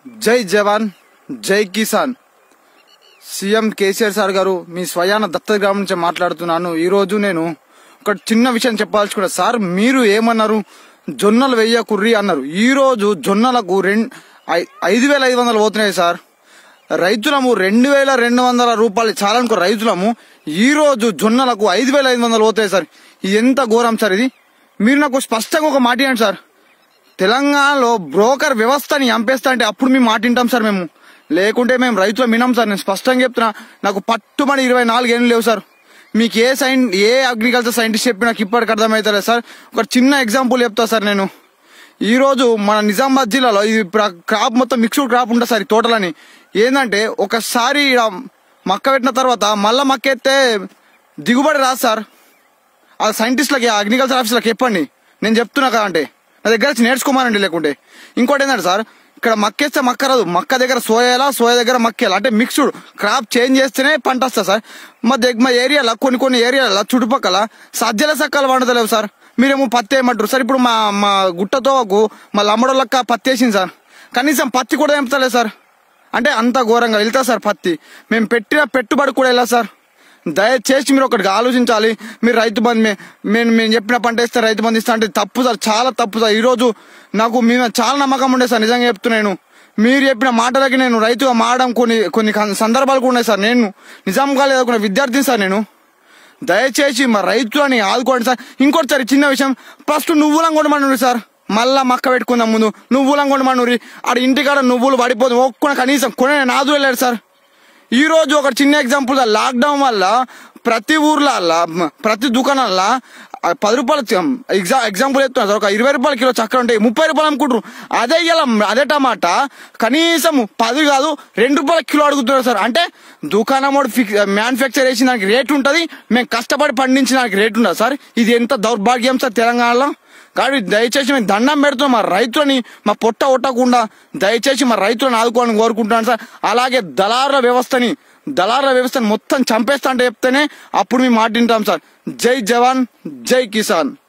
జై జవాన్ జై Kisan CM KCR sir గారు మీ స్వయాన దత్తత గ్రామం నుంచి మాట్లాడుతున్నాను। ఈ రోజు నేను ఒక చిన్న విషయం చెప్పాల్సుకున్నా సార్। మీరు ఏమన్నారు, జొన్నలు వెయ్యకుర్రి అన్నారు। ఈ రోజు జొన్నలకు 5500 పోతున్నాయి సార్। రైతులము 2200 రూపాయలు చాలనుకో రైతులము, ఈ రోజు జొన్నలకు 5500 పోతాయి సార్। ఎంత ఘోరం సార్ ఇది। మీరు నాకు స్పష్టంగా ఒక మాట ఇవ్వండి సార్। తెలంగాణలో బ్రోకర్ వ్యవస్థని చంపేస్తా అంటే అప్పుడు మేము మాట వింటాం సార్, మేము లేకుంటే మేము రైతులు వినాం సార్। నేను స్పష్టంగా చెప్తున్నా, నాకు పట్టుమని 24 ఏళ్ళు లేవు సార్। మీకు ఏ అగ్రికల్చర్ సైంటిస్ట్ చెప్పి నాకు ఇప్పటికి అర్థమవుతలేదు సార్। ఒక చిన్న ఎగ్జాంపుల్ చెప్తా సార్। నేను ఈ రోజు మన నిజామాబాద్ జిల్లాలో ఇది క్రాప్ మొత్తం మిక్స్డ్ క్రాప్ ఉంటుంది సార్। ఈ తోటలని ఏంటంటే ఒకసారి మక్క పెట్టిన తర్వాత మళ్ళా మక్క ఎత్తే దిగుబడి రాదు సార్। ఆ సైంటిస్టులకి అగ్రికల్చర్ ఆఫీసర్లకి చెప్పండి, నేను చెప్తున్నా కదా అంటే నా దగ్గర వచ్చి నేర్చుకోమానండి। లేకుంటే ఇంకోటి ఏంటంటే సార్, ఇక్కడ మక్కేస్తే మక్క రాదు, మక్క దగ్గర సోయాలా, సోయా దగ్గర మక్కేలా, అంటే మిక్స్డ్ క్రాప్ చేంజ్ చేస్తేనే పంట వస్తుంది సార్। మా ఏరియాలో కొన్ని ఏరియాల చుట్టుపక్కల సజ్జల సక్కలు పండుతలేవు సార్। మీరేమో పత్తి వేయమంటారు సార్। ఇప్పుడు మా గుట్టతోకు మా లమ్మడోళ్ళక్క పత్తి వేసింది సార్, కనీసం పత్తి కూడా తెంపుతలేదు సార్। అంటే అంత ఘోరంగా వెళ్తా సార్ పత్తి। మేము పెట్టిన పెట్టుబడి కూడా వెళ్ళా సార్। దయచేసి మీరు ఒకటికి ఆలోచించాలి। మీరు రైతు బంధు మేము చెప్పిన పంట వేస్తే రైతు బంధు ఇస్తా అంటే తప్పు సార్, చాలా తప్పు సార్। ఈ రోజు నాకు మీ చాలా నమ్మకం ఉండే సార్, నిజంగా చెప్తున్నాను। మీరు చెప్పిన మాటలకి నేను రైతుగా మారడం కొన్ని సందర్భాలు కూడా ఉన్నాయి సార్। నేను నిజంగా లేదనుకున్న విద్యార్థిని సార్ నేను। దయచేసి మా రైతులని ఆదుకోండి సార్। ఇంకోటి సార్, చిన్న విషయం, ఫస్ట్ నువ్వులం కొనమనురి సార్, మళ్ళా మక్క పెట్టుకుందాం ముందు నువ్వులం కొనమనురి। ఆడ ఇంటికాడ నువ్వులు పడిపోతుంది, ఒక్క కనీసం కొనే నాదు వెళ్ళాడు సార్। ఈ రోజు ఒక చిన్న ఎగ్జాంపుల్, లాక్డౌన్ వల్ల ప్రతి ఊర్లల్లా ప్రతి దుకాణాల్లో 10 రూపాయలు ఎగ్జాంపుల్ చెప్తున్నారు సార్, ఒక 20 రూపాయల కిలో చక్కెర ఉంటాయి 30 రూపాయలు అమ్ముకుంటారు। అదే టమాటా కనీసం 10 కాదు 2 రూపాయల కిలో అడుగుతున్నారు సార్। అంటే దుకాణం మ్యానుఫ్యాక్చర్ చేసిన దానికి రేట్ ఉంటుంది, మేము కష్టపడి పండించిన దానికి రేట్ ఉండదు సార్। ఇది ఎంత దౌర్భాగ్యం సార్ తెలంగాణలో। కాబట్టి దయచేసి మేము దండం పెడుతున్నాం, మా రైతులని మా పొట్ట ఒట్టకుండా దయచేసి మా రైతులను ఆదుకోవాలని కోరుకుంటున్నాను సార్। అలాగే దళారుల వ్యవస్థని మొత్తం చంపేస్తా అంటే చెప్తేనే అప్పుడు మేము మాట వింటాం సార్। జై జవాన్ జై కిసాన్।